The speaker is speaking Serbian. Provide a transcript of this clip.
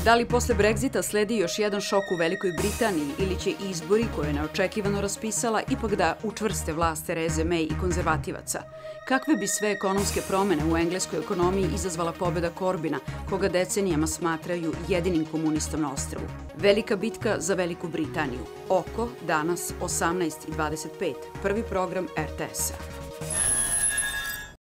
Da li posle Brexita sledi još jedan šok u Velikoj Britaniji ili će izbori koje je neočekivano raspisala ipak da učvrste vlast Therese May i konzervativaca? Kakve bi sve ekonomske promene u engleskoj ekonomiji izazvala pobeda Corbina, koga decenijama smatraju jedinim komunistom na ostrvu? Velika bitka za Veliku Britaniju. Oko, danas 18:25. Prvi program RTS-a.